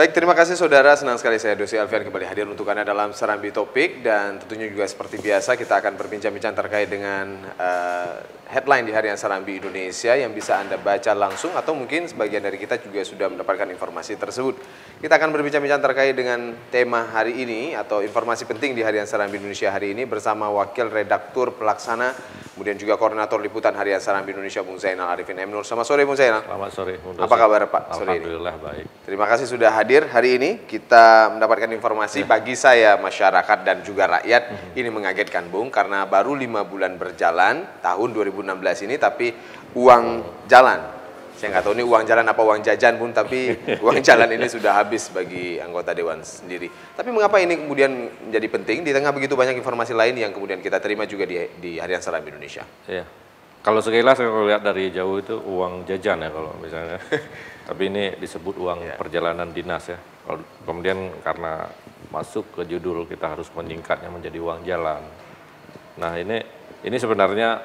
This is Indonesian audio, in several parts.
Baik, terima kasih saudara. Senang sekali saya Dosi Alfian kembali hadir untuk Anda dalam Serambi Topik. Dan tentunya juga seperti biasa kita akan berbincang-bincang terkait dengan headline di Harian Serambi Indonesia yang bisa Anda baca langsung atau mungkin sebagian dari kita juga sudah mendapatkan informasi tersebut. Kita akan berbincang-bincang terkait dengan tema hari ini atau informasi penting di Harian Serambi Indonesia hari ini bersama Wakil Redaktur Pelaksana kemudian juga Koordinator Liputan Harian Serambi Indonesia Bung Zainal Arifin M. Nur. Selamat sore Bung Zainal. Selamat sore Bung Dosi. Apa kabar Pak sore ini? Alhamdulillah baik. Terima kasih sudah hadir hari ini. Kita mendapatkan informasi bagi saya, masyarakat dan juga rakyat ini mengagetkan Bung karena baru 5 bulan berjalan tahun 2016 ini tapi uang jalan. Saya nggak tahu ini uang jalan apa uang jajan Bung, tapi uang jalan ini sudah habis bagi anggota Dewan sendiri. Tapi mengapa ini kemudian menjadi penting di tengah begitu banyak informasi lain yang kemudian kita terima juga di Harian Serambi Indonesia? Iya. Kalau sekilas kalau lihat dari jauh itu uang jajan ya kalau misalnya. Tapi ini disebut uang perjalanan dinas ya. Kemudian karena masuk ke judul kita harus menyingkatnya menjadi uang jalan. Nah ini sebenarnya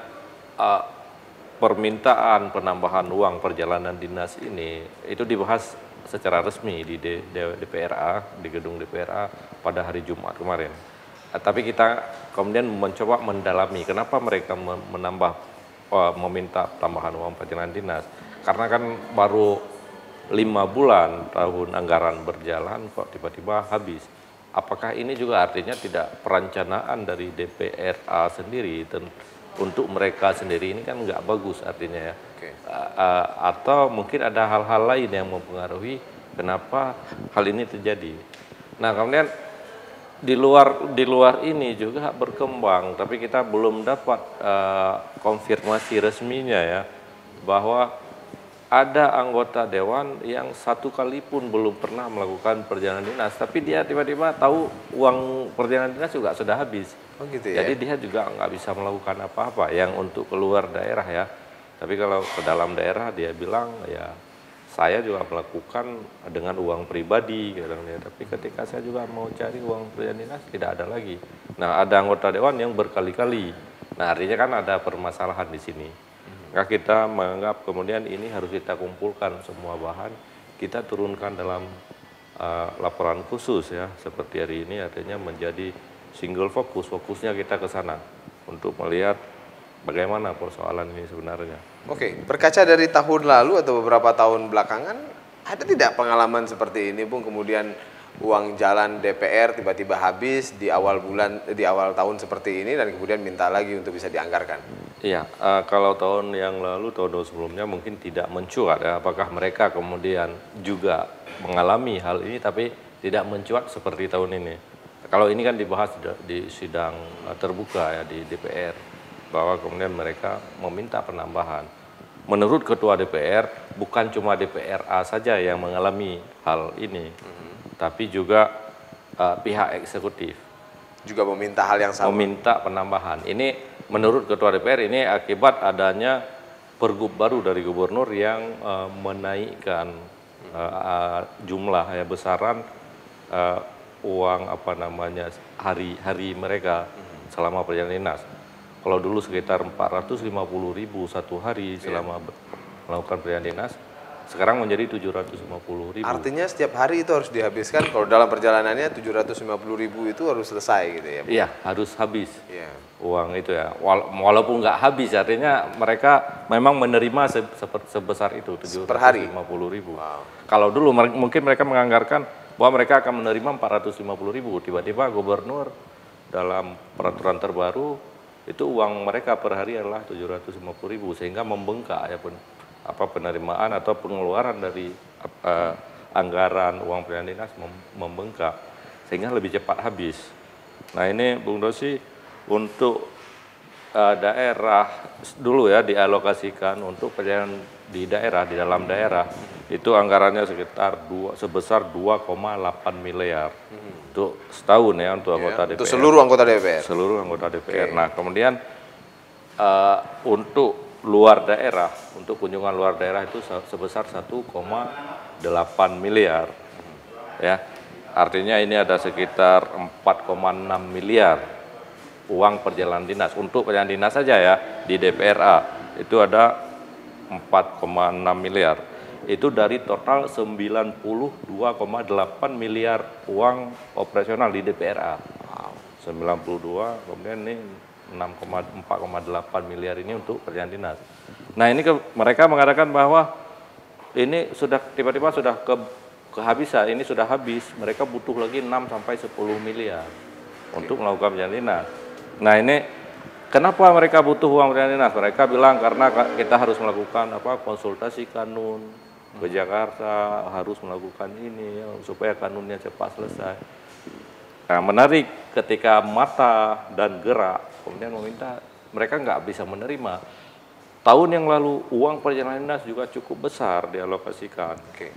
permintaan penambahan uang perjalanan dinas ini itu dibahas secara resmi di DPRA, di gedung DPRA pada hari Jumat kemarin. Tapi kita kemudian mencoba mendalami kenapa mereka meminta tambahan uang perjalanan dinas. Karena kan baru 5 bulan tahun anggaran berjalan kok tiba-tiba habis. Apakah ini juga artinya tidak perencanaan dari DPRA sendiri untuk mereka sendiri ini kan nggak bagus artinya ya. Atau mungkin ada hal-hal lain yang mempengaruhi kenapa hal ini terjadi. Nah kemudian di luar ini juga berkembang, tapi kita belum dapat konfirmasi resminya ya bahwa ada anggota dewan yang satu kali pun belum pernah melakukan perjalanan dinas, tapi dia tiba-tiba tahu uang perjalanan dinas juga sudah habis. Oh gitu ya? Jadi dia juga nggak bisa melakukan apa-apa yang untuk keluar daerah ya. Tapi kalau ke dalam daerah dia bilang ya saya juga melakukan dengan uang pribadi kadang-kadang. Tapi ketika saya juga mau cari uang perjalanan dinas tidak ada lagi. Nah ada anggota dewan yang berkali-kali. Nah artinya kan ada permasalahan di sini. Maka kita menganggap kemudian ini harus kita kumpulkan semua bahan, kita turunkan dalam laporan khusus ya, seperti hari ini artinya menjadi single fokusnya kita ke sana untuk melihat bagaimana persoalan ini sebenarnya. Oke, berkaca dari tahun lalu atau beberapa tahun belakangan, ada tidak pengalaman seperti ini Bung, kemudian uang jalan DPR tiba-tiba habis di awal tahun seperti ini dan kemudian minta lagi untuk bisa dianggarkan? Iya, kalau tahun yang lalu, tahun sebelumnya mungkin tidak mencuat ya, apakah mereka kemudian juga mengalami hal ini tapi tidak mencuat seperti tahun ini. Kalau ini kan dibahas di sidang terbuka ya di DPR, bahwa kemudian mereka meminta penambahan. Menurut Ketua DPR, bukan cuma DPRA saja yang mengalami hal ini, tapi juga pihak eksekutif juga meminta hal yang sama. Meminta penambahan. Ini menurut Ketua DPR ini akibat adanya pergub baru dari gubernur yang menaikkan jumlah ya besaran uang hari mereka selama perjalanan dinas. Kalau dulu sekitar 450.000 satu hari selama melakukan perjalanan dinas, sekarang menjadi 750.000. Artinya setiap hari itu harus dihabiskan, kalau dalam perjalanannya 750.000 itu harus selesai gitu ya? Iya, harus habis uang itu ya. Walaupun nggak habis, artinya mereka memang menerima sebesar itu 750.000. Wow. Kalau dulu mungkin mereka menganggarkan bahwa mereka akan menerima 450.000. Tiba-tiba gubernur dalam peraturan terbaru itu uang mereka per hari adalah 750.000 sehingga membengkak ya penerimaan atau pengeluaran dari anggaran uang perjalanan dinas membengkak sehingga lebih cepat habis. Nah ini Bung Dosi untuk daerah dulu ya dialokasikan untuk perjalanan di daerah, di dalam daerah itu anggarannya sebesar 2,8 miliar untuk setahun ya untuk anggota DPR. Untuk seluruh anggota DPR? Seluruh anggota DPR. Nah kemudian untuk luar daerah, untuk kunjungan luar daerah itu sebesar 1,8 miliar. Ya. Artinya ini ada sekitar 4,6 miliar uang perjalanan dinas. Untuk perjalanan dinas saja ya di DPRA itu ada 4,6 miliar. itu dari total 92,8 miliar uang operasional di DPRA. 92, kemudian ini 4,8 miliar ini untuk kerjaan dinas. Nah ini mereka mengatakan bahwa ini sudah tiba-tiba sudah kehabisan, ini sudah habis, mereka butuh lagi 6 sampai 10 miliar untuk melakukan kerjaan dinas. Nah ini kenapa mereka butuh uang kerjaan dinas? Mereka bilang karena kita harus melakukan konsultasi kanun ke Jakarta, harus melakukan ini ya, supaya kanunnya cepat selesai. Nah, menarik ketika Mata dan Gerak kemudian meminta, mereka nggak bisa menerima. Tahun yang lalu uang perjalanan dinas juga cukup besar dialokasikan.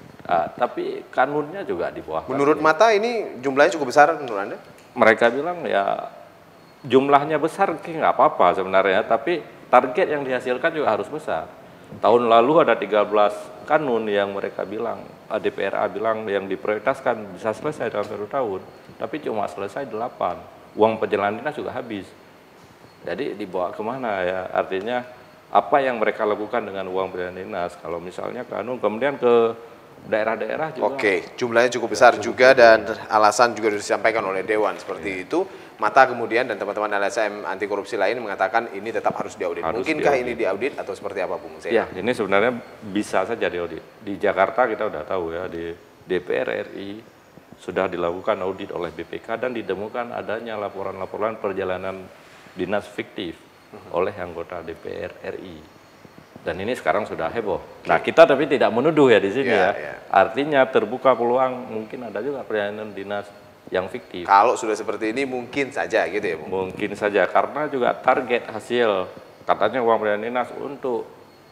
Tapi kanunnya juga di bawah. Menurut Mata ini jumlahnya cukup besar menurut Anda? Mereka bilang ya jumlahnya besar nggak apa-apa sebenarnya, tapi target yang dihasilkan juga harus besar. Tahun lalu ada 13 kanun yang mereka bilang, DPRA bilang yang diprioritaskan bisa selesai dalam 1 tahun, tapi cuma selesai 8. Uang perjalanan dinas juga habis. Jadi dibawa kemana ya? Artinya apa yang mereka lakukan dengan uang perjalanan dinas? Kalau misalnya kanun kemudian ke daerah-daerah juga. Oke, jumlahnya cukup besar juga dan alasan juga sudah disampaikan oleh Dewan seperti itu. Mata kemudian dan teman-teman LSM anti korupsi lain mengatakan ini tetap harus diaudit. Mungkinkah ini diaudit atau seperti apa, Bung Zainal? Ya, ini sebenarnya bisa saja diaudit. Di Jakarta kita sudah tahu ya, di DPR RI sudah dilakukan audit oleh BPK dan ditemukan adanya laporan-laporan perjalanan dinas fiktif oleh anggota DPR RI. Dan ini sekarang sudah heboh. Nah, kita tapi tidak menuduh ya di sini ya. Artinya terbuka peluang mungkin ada juga perjalanan dinas yang fiktif. Kalau sudah seperti ini mungkin saja gitu ya, Bung? Mungkin saja, karena juga target hasil katanya uang perjalanan dinas untuk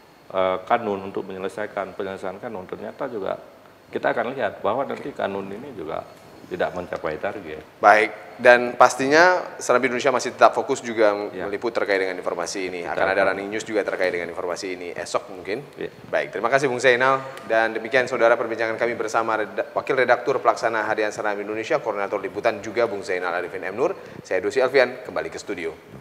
kanun, untuk penyelesaian kanun, ternyata juga kita akan lihat bahwa nanti kanun ini juga tidak mencapai target. Baik, dan pastinya Serambi Indonesia masih tetap fokus juga meliput terkait dengan informasi ini. Akan ada running news juga terkait dengan informasi ini esok mungkin. Baik, terima kasih Bung Zainal. Dan demikian saudara perbincangan kami bersama Wakil Redaktur Pelaksana Harian Serambi Indonesia, Koordinator Liputan juga Bung Zainal Arifin M. Nur. Saya Dosi Alfian, kembali ke studio.